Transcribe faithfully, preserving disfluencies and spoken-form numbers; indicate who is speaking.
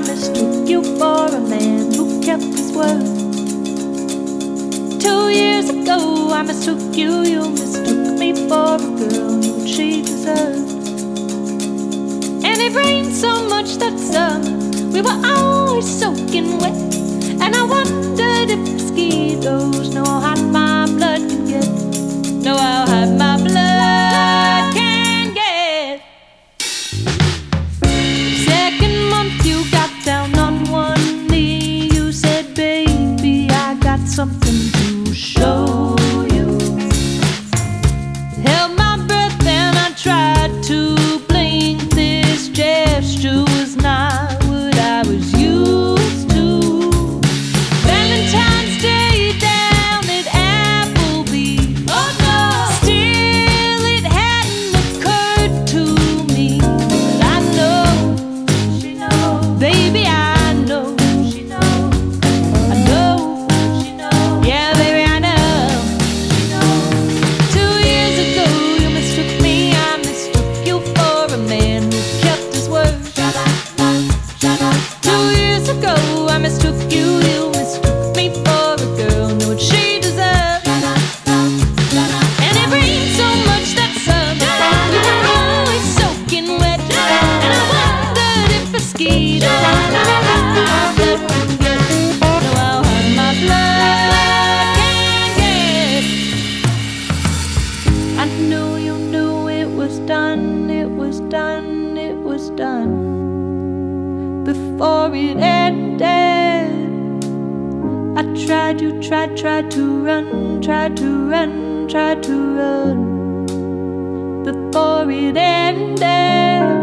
Speaker 1: mistook you for a man who kept his word. Two years ago I mistook you, you mistook me for a girl who she deserved. And it rained so much that summer, we were always soaking wet. And I wondered if mosquitoes know how hot my blood can get. Know how hot my blood can get. Second month you got down on one knee. You said, baby, I got something to show you. Held my breath and I tried to blink. This gesture was not what I was used to. Valentine's Day down at Applebee's. Oh no! Still it hadn't occurred to me. But I know, she knows. Baby, I know, she knows. I know, she knows. Yeah, baby, I know, she knows. Two years ago you mistook me, I mistook you for a man who kept his word. Two years ago I mistook you, you mistook me for a girl, knew what she deserved. And it rained so much that summer, we were always soaking wet. And I wondered if mosquitoes know how hot my blood can get. Know how hot my blood can get. I knew you knew it was done, it was done, it was done. Before it ended, I tried, you tried, tried to run, tried to run, tried to run. Before it ended,